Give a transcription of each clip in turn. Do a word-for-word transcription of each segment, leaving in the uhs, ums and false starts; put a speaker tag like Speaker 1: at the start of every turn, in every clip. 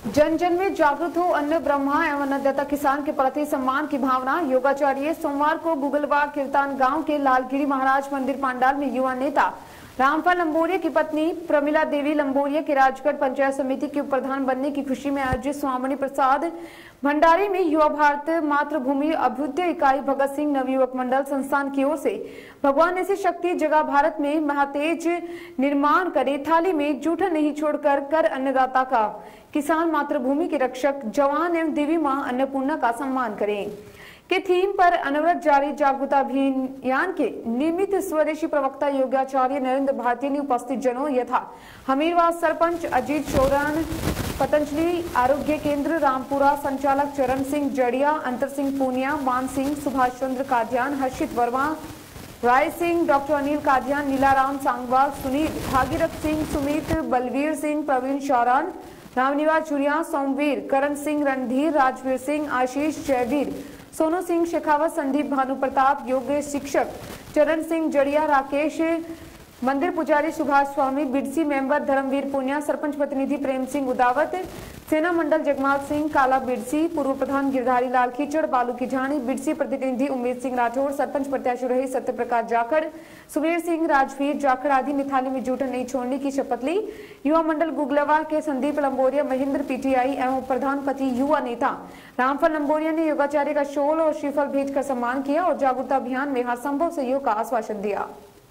Speaker 1: जन जन में जागृत हो अन्न ब्रह्मा एवं अन्नदाता किसान के प्रति सम्मान की भावना। योगाचार्य सोमवार को गुगलवा कीर्तन गांव के लालगिरी महाराज मंदिर पांडाल में युवा नेता रामफल लंबोरिया की पत्नी प्रमिला देवी लंबोरिया के राजगढ़ पंचायत समिति के उप प्रधान बनने की खुशी में आयोजित स्वामी प्रसाद भंडारी में युवा भारत मातृभूमि अभ्युदय इकाई भगत सिंह नवयुवक मंडल संस्थान की ओर से भगवान ऐसी शक्ति जगह भारत में महातेज निर्माण करे, थाली में जूठा नहीं छोड़कर कर अन्नदाता का, किसान मातृभूमि के रक्षक जवान एवं देवी मां अन्नपूर्णा का सम्मान करें के थीम पर अनवरत जारी जागरूकता अभियान के निमित्त स्वदेशी प्रवक्ता योगाचार्य नरेंद्र भारती ने उपस्थित जनों यथा हमीरवास सरपंच अजीत चौरान, पतंजलि आरोग्य केंद्र रामपुरा संचालक चरण सिंह जड़िया, अंतर सिंह पूनिया, मान सिंह, सुभाष चंद्र कादियान, हर्षित वर्मा, राय सिंह, डॉक्टर अनिल कादियान, नीलाराम सांगवाल, सुनील, भागीरथ सिंह, सुमित, बलवीर सिंह, प्रवीण शौरान, रामनिवास चुरिया, सोमवीर, करण सिंह, रणधीर, राजवीर सिंह, आशीष, जयवीर, सोनू सिंह शेखावत, संदीप, भानु प्रताप, योग शिक्षक चरण सिंह जड़िया, राकेश, मंदिर पुजारी सुभाष स्वामी, बिडसी मेंबर धर्मवीर पुनिया, सरपंच प्रतिनिधि प्रेम सिंह उदावत, सेना मंडल जगमाल सिंह काला बिडसी, पूर्व प्रधान गिरधारी लाल कीचड़, बालू की झाणी, बिडसी प्रतिनिधि उम्मीद सिंह राठौर, सरपंच प्रत्याशी रहे सत्य प्रकाश जाखड़, सुबीर सिंह, राजवीर जाखड़ आदि ने थाली में जूठा नहीं छोड़ने की शपथ ली। युवा मंडल गुगलवा के संदीप लंबोरिया, महेंद्र पीटीआई एवं प्रधानपति युवा नेता रामफल लंबोरिया ने योगाचार्य का शॉल और श्रीफल भेजकर सम्मान किया और जागरूकता अभियान में हर संभव सहयोग का आश्वासन दिया।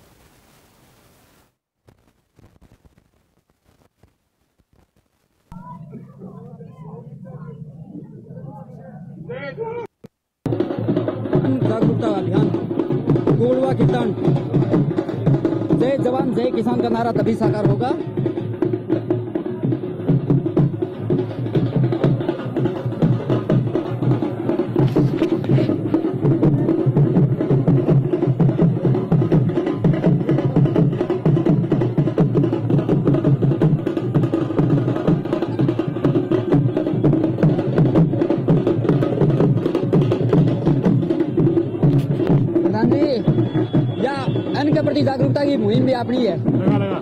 Speaker 2: जागरूकता अभियान गुगलवा कीर्तन जय जवान जय किसान का नारा तभी साकार होगा। या अन्न के प्रति जागरूकता की मुहिम भी अपनी है। लगा, लगा।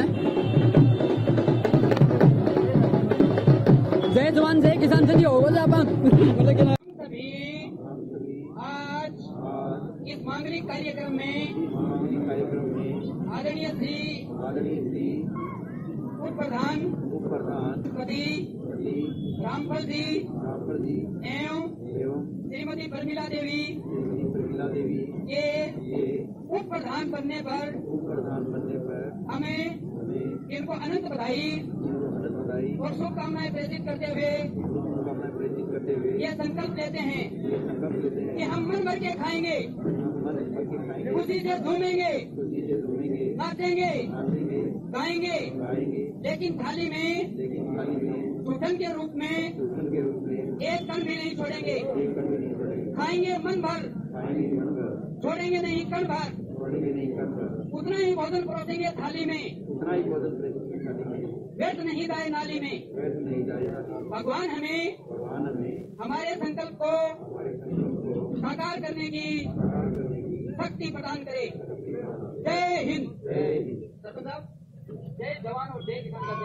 Speaker 2: जय जवान जय किसान से हो अपन
Speaker 3: सभी आज इस मांगलिक कार्यक्रम में आदरणीय श्री उप प्रधान पति रामफल जी एवं श्रीमती प्रमिला देवी के उप प्रधान बनने पर हमें इनको अनंत बधाई और शुभकामनाएं प्रेषित करते हुए ये संकल्प लेते हैं कि हम मन भर के खाएंगे, खुशी से झूमेंगे, नाचेंगे, गाएंगे, लेकिन थाली में जूठन के रूप में एक कण भी नहीं छोड़ेंगे। खाएंगे मन भर, छोड़ेंगे नहीं कण भर, उतना ही भोजन परोसेंगे थाली में, व्यर्थ नहीं जाए नाली में। भगवान हमें हमारे संकल्प को साकार करने की शक्ति प्रदान करे। जय हिंद। सरपंच साहब, जय जवान और जय किसान का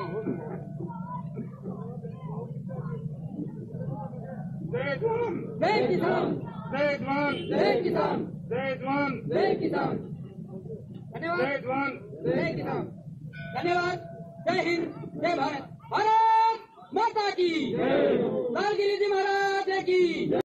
Speaker 3: जय जवान जय किसान जय जवान जय किसान जय जवान जय किसान। धन्यवाद। जय जवान जय किसान। धन्यवाद। जय हिंद, जय भारत। भारत माता की, लालगिरी जी महाराज की।